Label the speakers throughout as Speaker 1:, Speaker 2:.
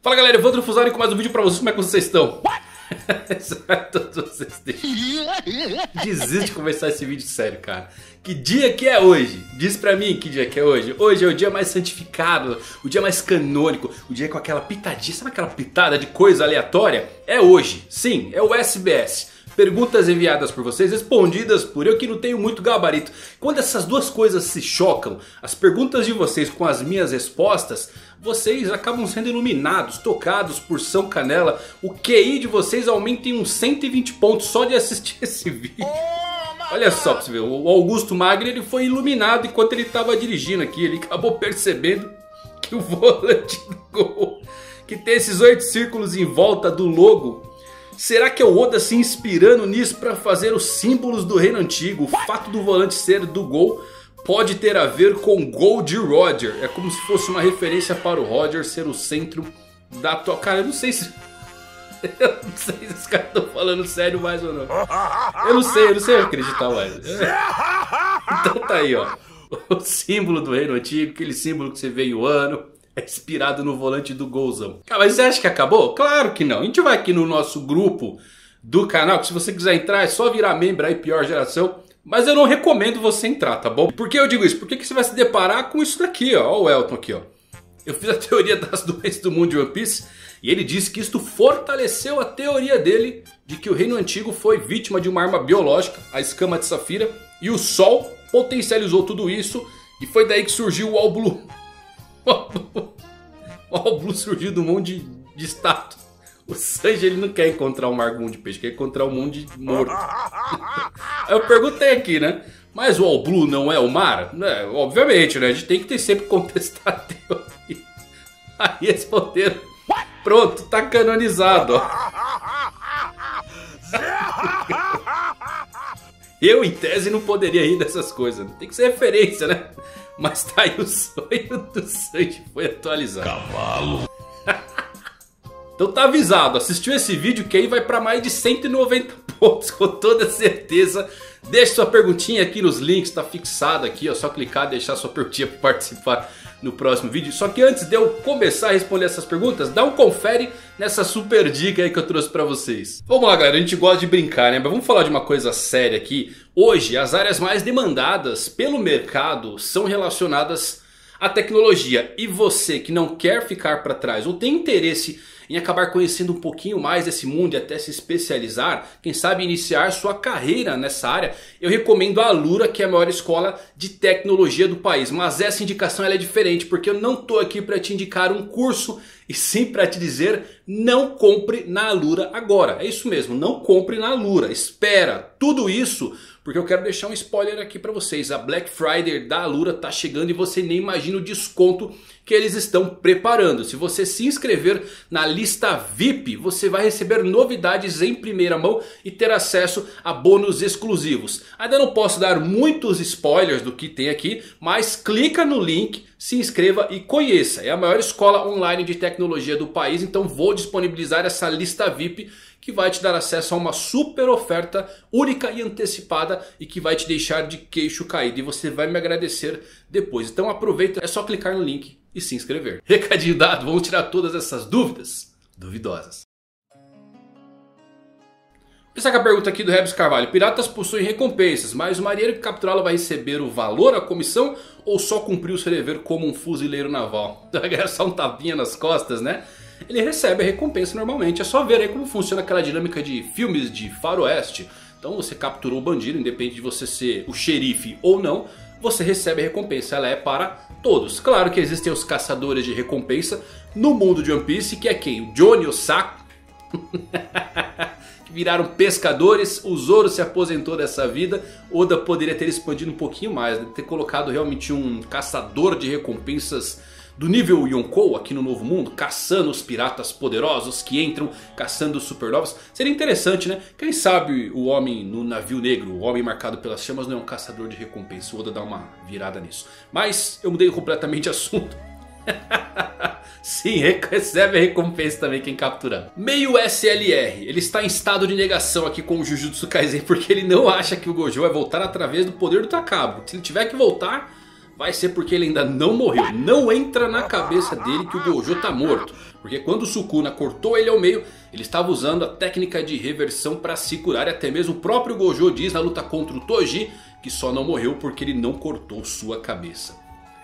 Speaker 1: Fala galera, Evandro Fusari com mais um vídeo pra vocês. Como é que vocês estão? Todos vocês desiste de começar esse vídeo sério, cara. Que dia que é hoje? Diz pra mim que dia que é hoje. Hoje é o dia mais santificado, o dia mais canônico, o dia com aquela pitadinha, sabe aquela pitada de coisa aleatória? É hoje, sim, é o SBS. Perguntas enviadas por vocês, respondidas por eu que não tenho muito gabarito. Quando essas duas coisas se chocam, as perguntas de vocês com as minhas respostas, vocês acabam sendo iluminados, tocados por São Canela. O QI de vocês aumenta em uns 120 pontos só de assistir esse vídeo. Olha só pra você ver, o Augusto Magri ele foi iluminado enquanto ele estava dirigindo aqui. Ele acabou percebendo que o volante do gol, que tem esses 8 círculos em volta do logo, será que é o Oda se inspirando nisso para fazer os símbolos do reino antigo? O fato do volante ser do gol pode ter a ver com Gold Roger. É como se fosse uma referência para o Roger ser o centro da atual... Cara, eu não sei se... Eu não sei se os caras estão falando sério mais ou não. Eu não sei acreditar mais. Então tá aí, ó. O símbolo do reino antigo, aquele símbolo que você vê em Wano, é inspirado no volante do golzão. Cara, mas você acha que acabou? Claro que não. A gente vai aqui no nosso grupo do canal, que se você quiser entrar é só virar membro aí, pior geração. Mas eu não recomendo você entrar, tá bom? Por que eu digo isso? Porque que você vai se deparar com isso daqui, ó. Ó o Elton aqui, ó. Eu fiz a teoria das doenças do mundo de One Piece e ele disse que isto fortaleceu a teoria dele de que o reino antigo foi vítima de uma arma biológica, a escama de Safira, e o Sol potencializou tudo isso e foi daí que surgiu o All Blue. O All Blue surgiu do mundo de status. O Sanji ele não quer encontrar um mundo de peixe, quer encontrar um mundo de morto. Eu perguntei aqui, né? Mas o All Blue não é o mar? É, obviamente, né? A gente tem que ter sempre contestar a teoria. Aí responderam: pronto, tá canonizado, ó. Eu, em tese, não poderia rir dessas coisas. Tem que ser referência, né? Mas tá aí, o sonho do Sanji foi atualizado.
Speaker 2: Cavalo.
Speaker 1: Então tá avisado, assistiu esse vídeo que aí vai pra mais de 190 pontos, com toda certeza. Deixe sua perguntinha aqui nos links, tá fixado aqui, ó. Só clicar e deixar sua perguntinha pra participar no próximo vídeo. Só que antes de eu começar a responder essas perguntas, dá um confere nessa super dica aí que eu trouxe pra vocês. Vamos lá galera, a gente gosta de brincar, né? Mas vamos falar de uma coisa séria aqui. Hoje as áreas mais demandadas pelo mercado são relacionadas à tecnologia. E você que não quer ficar pra trás ou tem interesse em acabar conhecendo um pouquinho mais desse mundo e até se especializar, quem sabe iniciar sua carreira nessa área, eu recomendo a Alura, que é a maior escola de tecnologia do país. Mas essa indicação ela é diferente, porque eu não estou aqui para te indicar um curso, e sim para te dizer: não compre na Alura agora. É isso mesmo, não compre na Alura, espera. Tudo isso porque eu quero deixar um spoiler aqui para vocês. A Black Friday da Alura tá chegando e você nem imagina o desconto que eles estão preparando. Se você se inscrever na lista VIP, você vai receber novidades em primeira mão e ter acesso a bônus exclusivos. Ainda não posso dar muitos spoilers do que tem aqui, mas clica no link, se inscreva e conheça. É a maior escola online de tecnologia do país, então vou disponibilizar essa lista VIP que vai te dar acesso a uma super oferta única e antecipada e que vai te deixar de queixo caído. E você vai me agradecer depois. Então aproveita, é só clicar no link e se inscrever. Recadinho dado, vamos tirar todas essas dúvidas duvidosas. Pensar com a pergunta aqui do Rebs Carvalho: piratas possuem recompensas, mas o marinheiro que capturá-lo vai receber o valor, a comissão, ou só cumprir o seu dever como um fuzileiro naval? Vai ganhar só um tapinha nas costas, né? Ele recebe a recompensa normalmente. É só ver aí como funciona aquela dinâmica de filmes de faroeste. Então você capturou o bandido, independente de você ser o xerife ou não, você recebe a recompensa. Ela é para todos. Claro que existem os caçadores de recompensa no mundo de One Piece, que é quem? O Johnny Osaka. Que viraram pescadores. O Zoro se aposentou dessa vida. Oda poderia ter expandido um pouquinho mais, ter colocado realmente um caçador de recompensas do nível Yonkou aqui no Novo Mundo, caçando os piratas poderosos que entram, caçando os supernovas. Seria interessante, né? Quem sabe o homem no navio negro, o homem marcado pelas chamas, não é um caçador de recompensa. O Oda dá uma virada nisso. Mas eu mudei completamente de assunto. Sim, recebe a recompensa também quem capturar. Meio SLR, ele está em estado de negação aqui com o Jujutsu Kaisen, porque ele não acha que o Gojo vai voltar através do poder do Takabo. Se ele tiver que voltar, vai ser porque ele ainda não morreu. Não entra na cabeça dele que o Gojo tá morto. Porque quando o Sukuna cortou ele ao meio, ele estava usando a técnica de reversão para se curar. E até mesmo o próprio Gojo diz na luta contra o Toji que só não morreu porque ele não cortou sua cabeça.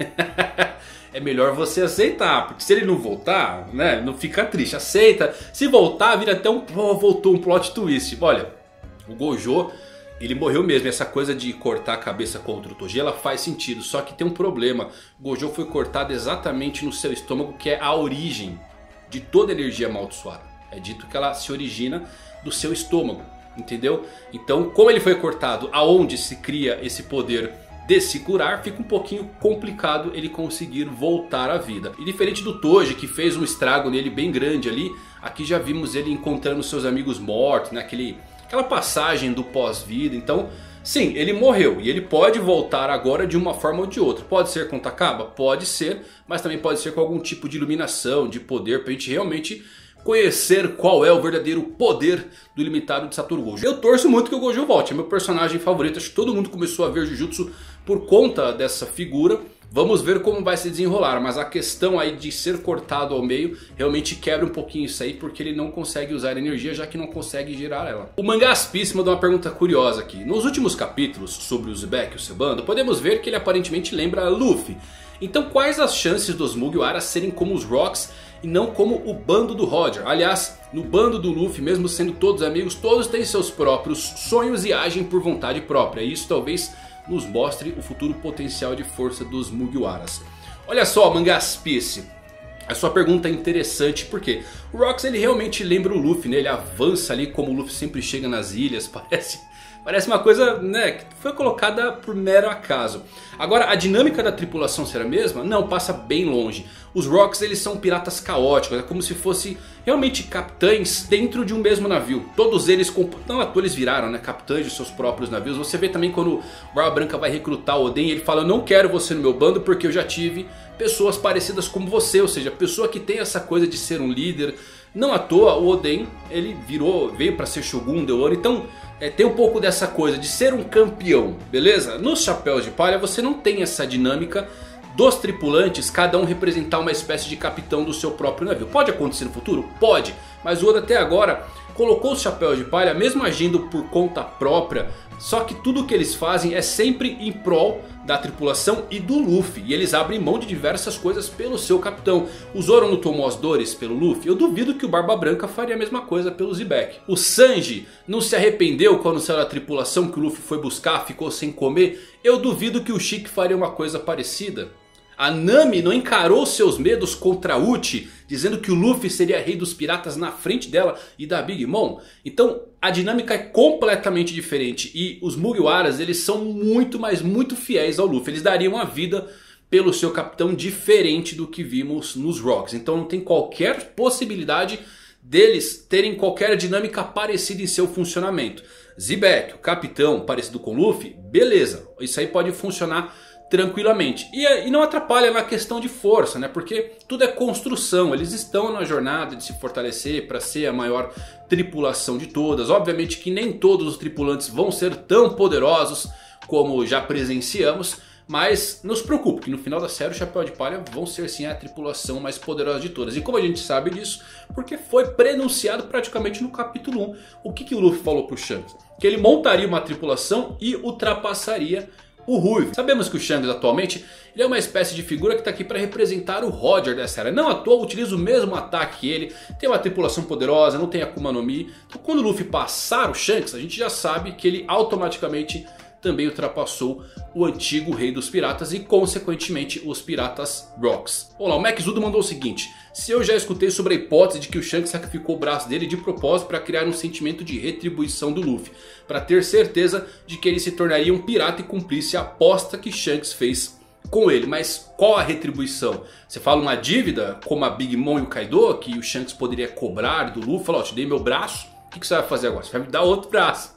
Speaker 1: É melhor você aceitar, porque se ele não voltar, né, não fica triste. Aceita, se voltar vira até voltou um plot twist. Olha, o Gojo, ele morreu mesmo. Essa coisa de cortar a cabeça contra o Toji, ela faz sentido. Só que tem um problema. O Gojo foi cortado exatamente no seu estômago, que é a origem de toda energia amaldiçoada. É dito que ela se origina do seu estômago, entendeu? Então, como ele foi cortado aonde se cria esse poder de se curar, fica um pouquinho complicado ele conseguir voltar à vida. E diferente do Toji, que fez um estrago nele bem grande ali, aqui já vimos ele encontrando seus amigos mortos, né? Aquela passagem do pós-vida. Então, sim, ele morreu e ele pode voltar agora de uma forma ou de outra. Pode ser com Takaba? Pode ser, mas também pode ser com algum tipo de iluminação, de poder, pra gente realmente conhecer qual é o verdadeiro poder do ilimitado de Satoru Gojo. Eu torço muito que o Gojo volte, é meu personagem favorito. Acho que todo mundo começou a ver Jujutsu por conta dessa figura. Vamos ver como vai se desenrolar, mas a questão aí de ser cortado ao meio realmente quebra um pouquinho isso aí, porque ele não consegue usar energia, já que não consegue girar ela. O mangá Aspice mandou uma pergunta curiosa aqui. Nos últimos capítulos sobre o Uzbek e o seu bando, podemos ver que ele aparentemente lembra Luffy. Então quais as chances dos Mugiwara serem como os Rocks e não como o bando do Roger? Aliás, no bando do Luffy, mesmo sendo todos amigos, todos têm seus próprios sonhos e agem por vontade própria. E isso talvez nos mostre o futuro potencial de força dos Mugiwaras. Olha só, mangá Aspice, a sua pergunta é interessante porque o Rocks ele realmente lembra o Luffy, né? Ele avança ali como o Luffy sempre chega nas ilhas, Parece uma coisa, né, que foi colocada por mero acaso. Agora, a dinâmica da tripulação será a mesma? Não, passa bem longe. Os Rocks, eles são piratas caóticos. É como se fossem realmente capitães dentro de um mesmo navio. Todos eles, não à toa eles viraram, né, capitães de seus próprios navios. Você vê também quando o Barba Branca vai recrutar o Oden, ele fala: eu não quero você no meu bando porque eu já tive pessoas parecidas como você. Ou seja, pessoa que tem essa coisa de ser um líder. Não à toa o Oden, ele veio para ser Shogun de Wano. Então tem um pouco dessa coisa de ser um campeão, beleza? Nos Chapéus de Palha você não tem essa dinâmica dos tripulantes, cada um representar uma espécie de capitão do seu próprio navio. Pode acontecer no futuro? Pode. Mas o Oda até agora colocou os Chapéus de Palha mesmo agindo por conta própria. Só que tudo que eles fazem é sempre em prol da tripulação e do Luffy. E eles abrem mão de diversas coisas pelo seu capitão. O Zoro não tomou as dores pelo Luffy? Eu duvido que o Barba Branca faria a mesma coisa pelo Uzbek. O Sanji não se arrependeu quando saiu da tripulação que o Luffy foi buscar, ficou sem comer? Eu duvido que o Shiki faria uma coisa parecida. A Nami não encarou seus medos contra Uchi, dizendo que o Luffy seria rei dos piratas na frente dela e da Big Mom. Então a dinâmica é completamente diferente. E os Mugiwaras, eles são muito, mas muito fiéis ao Luffy. Eles dariam a vida pelo seu capitão, diferente do que vimos nos Rocks. Então não tem qualquer possibilidade deles terem qualquer dinâmica parecida em seu funcionamento. Zebek, o capitão parecido com Luffy, beleza, isso aí pode funcionar tranquilamente. E não atrapalha na questão de força, né? Porque tudo é construção. Eles estão na jornada de se fortalecer para ser a maior tripulação de todas. Obviamente que nem todos os tripulantes vão ser tão poderosos como já presenciamos. Mas não se preocupe, que no final da série o Chapéu de Palha vão ser sim a tripulação mais poderosa de todas. E como a gente sabe disso? Porque foi prenunciado praticamente no capítulo 1. O que o Luffy falou pro Shanks? Que ele montaria uma tripulação e ultrapassaria o Ruivo. Sabemos que o Shanks atualmente ele é uma espécie de figura que está aqui para representar o Roger dessa era. Não à toa utiliza o mesmo ataque que ele. Tem uma tripulação poderosa, não tem Akuma no Mi. Então quando o Luffy passar o Shanks, a gente já sabe que ele automaticamente também ultrapassou o antigo rei dos piratas e consequentemente os piratas Rocks. Olá, o Max Udo mandou o seguinte: se eu já escutei sobre a hipótese de que o Shanks sacrificou o braço dele de propósito para criar um sentimento de retribuição do Luffy, para ter certeza de que ele se tornaria um pirata e cumprisse a aposta que Shanks fez com ele. Mas qual a retribuição? Você fala uma dívida como a Big Mom e o Kaido, que o Shanks poderia cobrar do Luffy? Fala, ó, te dei meu braço, o que você vai fazer agora? Você vai me dar outro braço.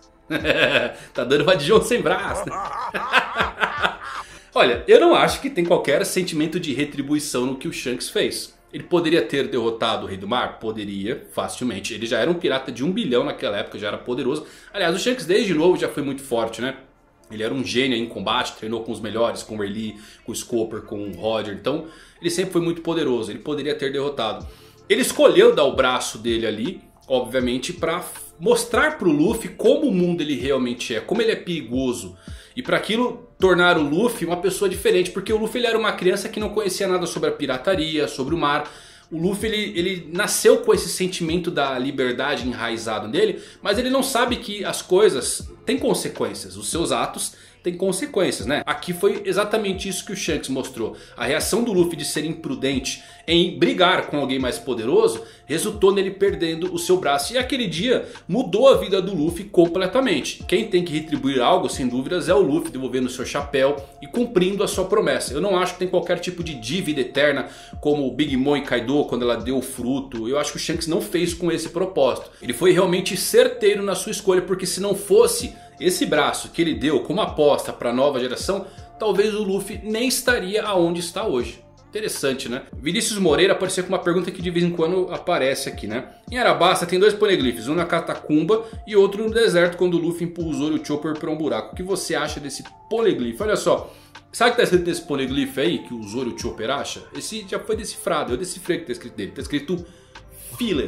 Speaker 1: Tá dando uma de João sem braço, né? Olha, eu não acho que tem qualquer sentimento de retribuição no que o Shanks fez. Ele poderia ter derrotado o Rei do Mar? Poderia, facilmente. Ele já era um pirata de 1 bilhão naquela época, já era poderoso. Aliás, o Shanks desde novo já foi muito forte, né? Ele era um gênio em combate, treinou com os melhores, com o Erli, com o Scopper, com o Roger. Então ele sempre foi muito poderoso, ele poderia ter derrotado. Ele escolheu dar o braço dele ali, obviamente, para mostrar pro Luffy como o mundo ele realmente é, como ele é perigoso. E para aquilo tornar o Luffy uma pessoa diferente, porque o Luffy ele era uma criança que não conhecia nada sobre a pirataria, sobre o mar. O Luffy ele nasceu com esse sentimento da liberdade enraizado nele, mas ele não sabe que as coisas têm consequências, os seus atos têm consequências, né? Aqui foi exatamente isso que o Shanks mostrou. A reação do Luffy de ser imprudente em brigar com alguém mais poderoso resultou nele perdendo o seu braço. E aquele dia mudou a vida do Luffy completamente. Quem tem que retribuir algo, sem dúvidas, é o Luffy, devolvendo o seu chapéu e cumprindo a sua promessa. Eu não acho que tem qualquer tipo de dívida eterna, como o Big Mom e Kaido quando ela deu o fruto. Eu acho que o Shanks não fez com esse propósito. Ele foi realmente certeiro na sua escolha, porque se não fosse esse braço que ele deu como aposta para a nova geração, talvez o Luffy nem estaria aonde está hoje. Interessante, né? Vinícius Moreira apareceu com uma pergunta que de vez em quando aparece aqui, né? Em Arabasta tem 2 poneglyphs, um na catacumba e outro no deserto, quando o Luffy empurra o Zoro e o Chopper para um buraco. O que você acha desse poneglyph? Olha só, sabe o que tá escrito nesse poneglyph aí, que o Zoro e o Chopper acham? Esse já foi decifrado, eu decifrei o que tá escrito dele. Tá escrito filler.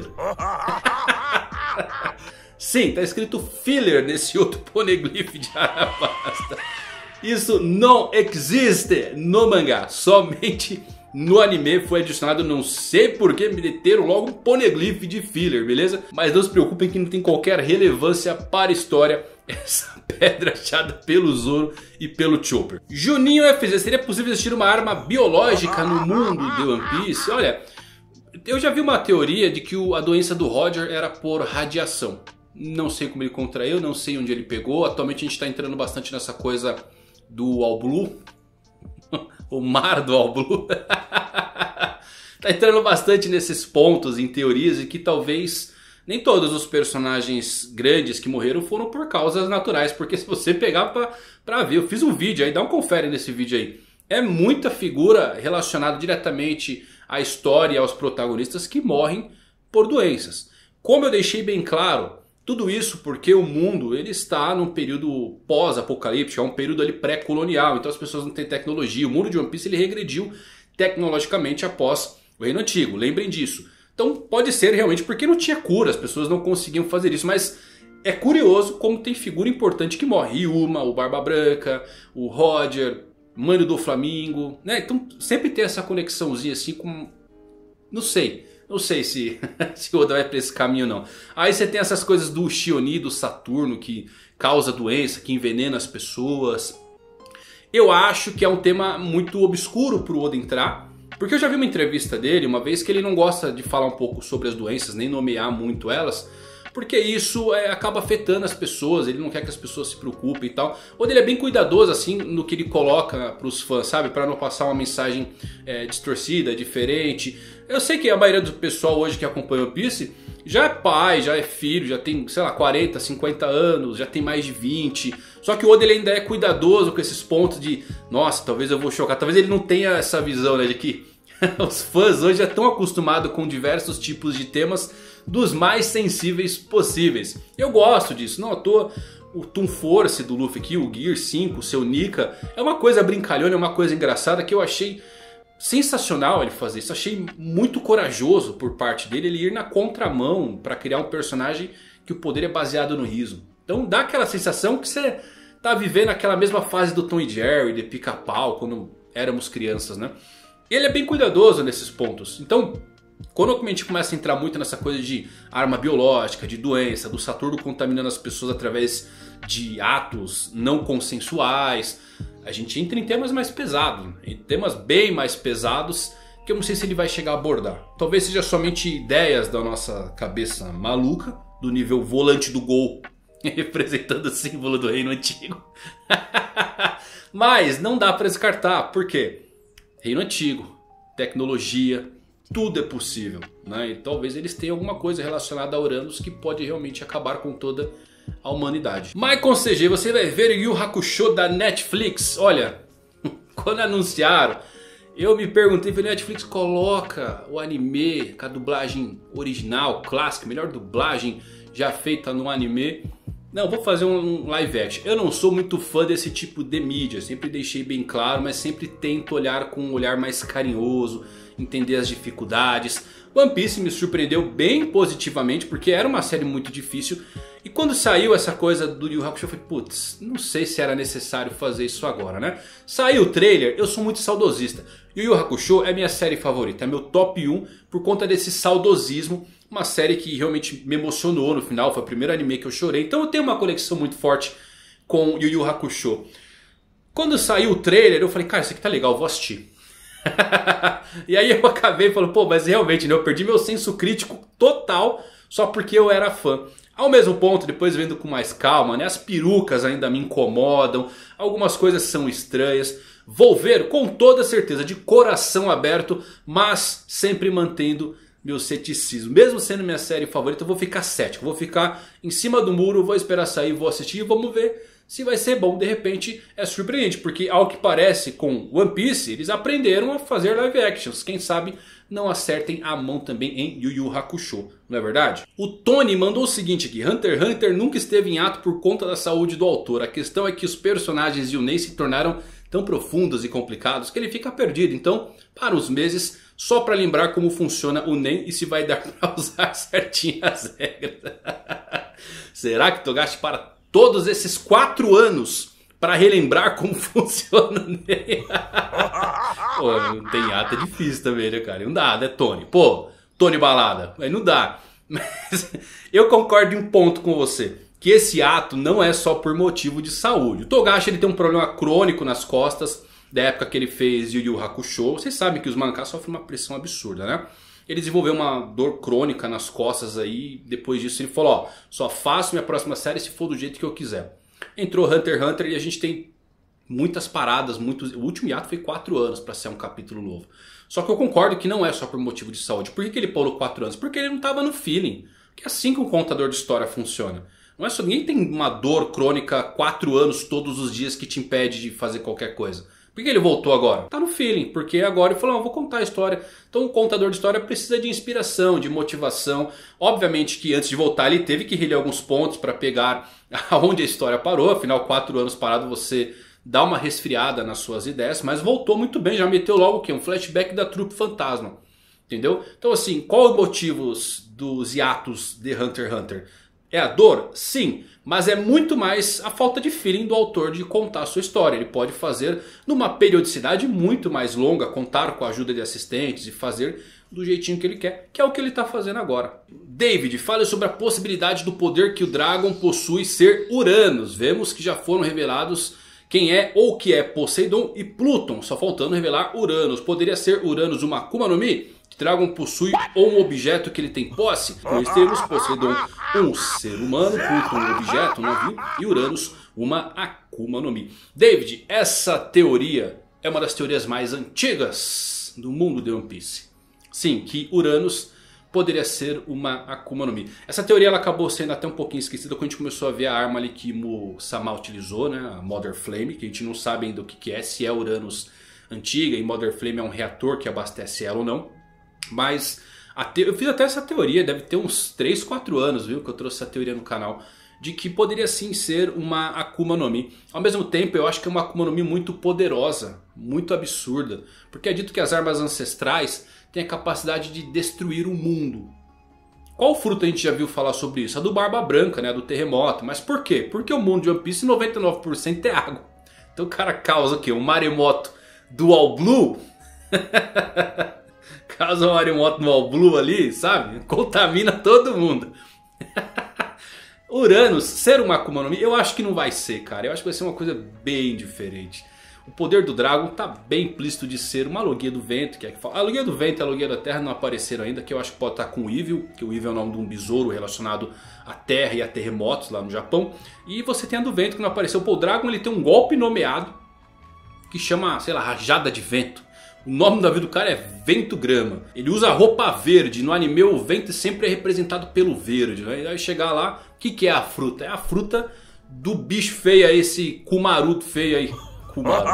Speaker 1: Sim, tá escrito filler nesse outro poneglyph de Arabasta. Isso não existe no mangá, somente no anime foi adicionado. Não sei porque me meteram logo um poneglyph de filler, beleza? Mas não se preocupem que não tem qualquer relevância para a história essa pedra achada pelo Zoro e pelo Chopper. Juninho FZ, seria possível existir uma arma biológica no mundo de One Piece? Olha, eu já vi uma teoria de que a doença do Roger era por radiação. Não sei como ele contraiu, não sei onde ele pegou. Atualmente a gente está entrando bastante nessa coisa do All Blue. O mar do All Blue. Tá entrando bastante nesses pontos em teorias e que talvez nem todos os personagens grandes que morreram foram por causas naturais. Porque se você pegar pra ver, eu fiz um vídeo aí, dá um confere nesse vídeo aí. É muita figura relacionada diretamente à história e aos protagonistas que morrem por doenças. Como eu deixei bem claro, tudo isso porque o mundo ele está num período pós-apocalíptico, é um período ali pré-colonial, então as pessoas não têm tecnologia. O mundo de One Piece ele regrediu tecnologicamente após o Reino Antigo, lembrem disso. Então pode ser realmente porque não tinha cura, as pessoas não conseguiam fazer isso, mas é curioso como tem figura importante que morre. Yuma, o Barba Branca, o Roger, Mano do Flamingo, né? Então sempre tem essa conexãozinha assim com... Não sei se o Oda vai pra esse caminho não. Aí você tem essas coisas do Shioni, do Saturno, que causa doença, que envenena as pessoas. Eu acho que é um tema muito obscuro pro Oda entrar. Porque eu já vi uma entrevista dele uma vez que ele não gosta de falar um pouco sobre as doenças, nem nomear muito elas. Porque isso acaba afetando as pessoas, ele não quer que as pessoas se preocupem e tal. Ou ele é bem cuidadoso assim no que ele coloca pros fãs, sabe? Pra não passar uma mensagem distorcida, diferente. Eu sei que a maioria do pessoal hoje que acompanha o One Piece já é pai, já é filho, já tem, sei lá, 40, 50 anos, já tem mais de 20. Só que o Oda ele ainda é cuidadoso com esses pontos de... Nossa, talvez eu vou chocar. Talvez ele não tenha essa visão, né, de que os fãs hoje já estão acostumados com diversos tipos de temas dos mais sensíveis possíveis. Eu gosto disso, não à toa o Toon Force do Luffy aqui, o Gear 5, o seu Nika, é uma coisa brincalhona, é uma coisa engraçada que eu achei sensacional ele fazer isso. Achei muito corajoso por parte dele ele ir na contramão para criar um personagem que o poder é baseado no riso. Então dá aquela sensação que você tá vivendo aquela mesma fase do Tom e Jerry, de Pica-Pau, quando éramos crianças, né? Ele é bem cuidadoso nesses pontos. Então, quando a gente começa a entrar muito nessa coisa de arma biológica, de doença, do Saturno contaminando as pessoas através de atos não consensuais, a gente entra em temas mais pesados, em temas bem mais pesados, que eu não sei se ele vai chegar a abordar. Talvez seja somente ideias da nossa cabeça maluca, do nível volante do gol, representando o símbolo do Reino Antigo. Mas não dá para descartar, por quê? Reino Antigo, tecnologia, tudo é possível, né? E talvez eles tenham alguma coisa relacionada a Uranus que pode realmente acabar com toda a humanidade. Maicon CG, você vai ver o Yu Yu Hakusho da Netflix. Olha, quando anunciaram, eu me perguntei, falei, Netflix coloca o anime com a dublagem original, clássica, melhor dublagem já feita no anime. Não, vou fazer um live action. Eu não sou muito fã desse tipo de mídia, sempre deixei bem claro, mas sempre tento olhar com um olhar mais carinhoso, entender as dificuldades. One Piece me surpreendeu bem positivamente, porque era uma série muito difícil. E quando saiu essa coisa do Yu Yu Hakusho, eu falei, putz, não sei se era necessário fazer isso agora, né? Saiu o trailer, eu sou muito saudosista. Yu Yu Hakusho é minha série favorita, é meu top 1 por conta desse saudosismo. Uma série que realmente me emocionou no final, foi o primeiro anime que eu chorei. Então eu tenho uma conexão muito forte com Yu Yu Hakusho. Quando saiu o trailer, eu falei, cara, isso aqui tá legal, vou assistir. E aí eu acabei falando, pô, mas realmente, né, eu perdi meu senso crítico total só porque eu era fã. Ao mesmo ponto, depois vendo com mais calma, né, as perucas ainda me incomodam, algumas coisas são estranhas. Vou ver com toda certeza, de coração aberto, mas sempre mantendo meu ceticismo. Mesmo sendo minha série favorita, eu vou ficar cético, vou ficar em cima do muro, vou esperar sair, vou assistir e vamos ver se vai ser bom. De repente é surpreendente, porque ao que parece com One Piece, eles aprenderam a fazer live actions. Quem sabe não acertem a mão também em Yu Yu Hakusho, não é verdade? O Tony mandou o seguinte aqui: Hunter x Hunter nunca esteve em ato por conta da saúde do autor. A questão é que os personagens de Nen se tornaram tão profundos e complicados que ele fica perdido. Então, para uns meses, só para lembrar como funciona o Nen e se vai dar para usar certinho as regras. Será que Togashi para todos esses 4 anos para relembrar como funciona o Nen? Pô, não tem ato, é difícil também, né, cara? Não dá, né, Tony? Pô, Tony Balada, aí não dá. Mas eu concordo em um ponto com você, que esse ato não é só por motivo de saúde. O Togashi ele tem um problema crônico nas costas, da época que ele fez Yu Yu Hakusho. Vocês sabem que os mangás sofrem uma pressão absurda, né? Ele desenvolveu uma dor crônica nas costas aí. Depois disso ele falou, ó, só faço minha próxima série se for do jeito que eu quiser. Entrou Hunter x Hunter e a gente tem muitas paradas, o último hiato foi 4 anos para ser um capítulo novo. Só que eu concordo que não é só por motivo de saúde. Por que ele pulou 4 anos? Porque ele não estava no feeling. Que é assim que um contador de história funciona. Não é só, ninguém tem uma dor crônica 4 anos todos os dias que te impede de fazer qualquer coisa. Por que ele voltou agora? Tá no feeling, porque agora ele falou, vou contar a história. Então o contador de história precisa de inspiração, de motivação. Obviamente que antes de voltar ele teve que reler alguns pontos para pegar aonde a história parou. Afinal, 4 anos parado você dá uma resfriada nas suas ideias. Mas voltou muito bem, já meteu logo o quê? Um flashback da trupe fantasma. Entendeu? Então assim, qual os motivos dos hiatos de Hunter x Hunter? É a dor? Sim, mas é muito mais a falta de feeling do autor de contar a sua história. Ele pode fazer numa periodicidade muito mais longa, contar com a ajuda de assistentes e fazer do jeitinho que ele quer, que é o que ele está fazendo agora. David, fale sobre a possibilidade do poder que o Dragon possui ser Uranus. Vemos que já foram revelados quem é ou o que é Poseidon e Pluton, só faltando revelar Uranus. Poderia ser Uranus uma Akuma no Mi? Dragon possui ou um objeto que ele tem posse? Nós temos Poseidon, um ser humano, Pluton um objeto, um navio, e Uranus uma Akuma no Mi. David, essa teoria é uma das teorias mais antigas do mundo de One Piece. Sim, que Uranus poderia ser uma Akuma no Mi. Essa teoria ela acabou sendo até um pouquinho esquecida quando a gente começou a ver a arma ali que Mu-sama utilizou, né? A Mother Flame, que a gente não sabe ainda o que é, se é Uranus antiga e Mother Flame é um reator que abastece ela ou não. Mas eu fiz até essa teoria, deve ter uns 3, 4 anos, viu, que eu trouxe essa teoria no canal, de que poderia sim ser uma Akuma no Mi. Ao mesmo tempo eu acho que é uma Akuma no Mi muito poderosa, muito absurda. Porque é dito que as armas ancestrais têm a capacidade de destruir o mundo. Qual fruta a gente já viu falar sobre isso? A do Barba Branca, né, a do terremoto. Mas por quê? Porque o mundo de One Piece 99% é água. Então o cara causa o quê? Um maremoto Dual Blue? Causa um maremoto no All Blue ali, sabe? Contamina todo mundo. Uranus ser uma Akuma no Mi, eu acho que não vai ser, cara. Eu acho que vai ser uma coisa bem diferente. O poder do Dragon tá bem implícito de ser uma Logia do Vento. Que é que fala. A Logia do Vento e a Logia da Terra não apareceram ainda, que eu acho que pode estar com o Evil. Que o Evil é o nome de um besouro relacionado à Terra e a terremotos lá no Japão. E você tem a do Vento que não apareceu. Pô, o Dragon ele tem um golpe nomeado que chama, sei lá, Rajada de Vento. O nome da vida do cara é Vento Grama. Ele usa roupa verde. No anime o vento sempre é representado pelo verde, né? E aí chegar lá, o que é a fruta? É a fruta do bicho feio aí, esse Kumaru feio aí. Kumaru.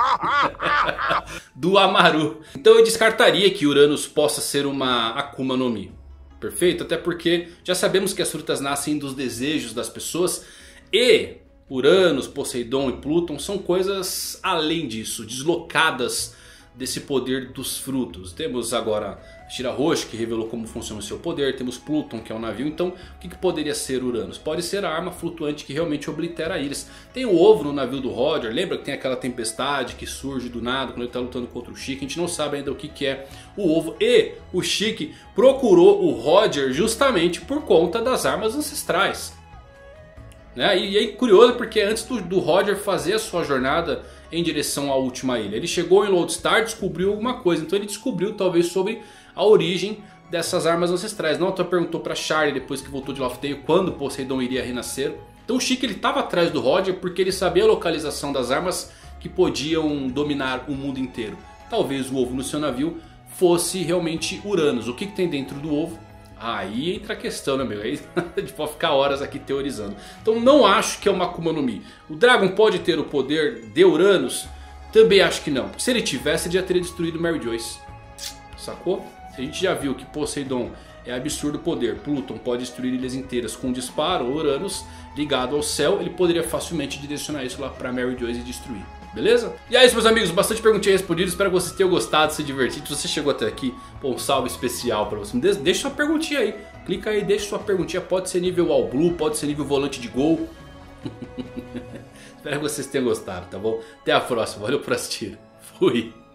Speaker 1: Do Amaru. Então eu descartaria que Uranus possa ser uma Akuma no Mi. Perfeito? Até porque já sabemos que as frutas nascem dos desejos das pessoas. E Uranus, Poseidon e Plutão são coisas além disso, deslocadas desse poder dos frutos. Temos agora Shirahoshi, que revelou como funciona o seu poder. Temos Plutão, que é um navio. Então o que poderia ser Uranus? Pode ser a arma flutuante que realmente oblitera a Íris. Tem o ovo no navio do Roger. Lembra que tem aquela tempestade que surge do nada quando ele está lutando contra o Chique. A gente não sabe ainda o que é o ovo. E o Chique procurou o Roger justamente por conta das armas ancestrais. E é curioso porque antes do Roger fazer a sua jornada em direção à última ilha, ele chegou em Lodestar e descobriu alguma coisa. Então ele descobriu talvez sobre a origem dessas armas ancestrais. Não, perguntou para Charlie depois que voltou de Laugh Tale quando Poseidon iria renascer. Então o Chique estava atrás do Roger porque ele sabia a localização das armas que podiam dominar o mundo inteiro. Talvez o ovo no seu navio fosse realmente Uranus. O que tem dentro do ovo? Aí entra a questão, né, meu? Aí a gente pode ficar horas aqui teorizando. Então não acho que é uma Akuma no Mi. O Dragon pode ter o poder de Uranus? Também acho que não. Se ele tivesse, ele já teria destruído Mary Joyce. Sacou? Se a gente já viu que Poseidon é absurdo poder, Plutão pode destruir ilhas inteiras com um disparo, Uranus ligado ao céu, ele poderia facilmente direcionar isso lá pra Mary Joyce e destruir. Beleza? E é isso, meus amigos, bastante perguntinhas respondidas. Espero que vocês tenham gostado, se divertido. Se você chegou até aqui, pô, um salve especial pra você. Deixa sua perguntinha aí. Clica aí, deixa sua perguntinha. Pode ser nível All Blue, pode ser nível volante de gol. Espero que vocês tenham gostado, tá bom? Até a próxima, valeu por assistir. Fui!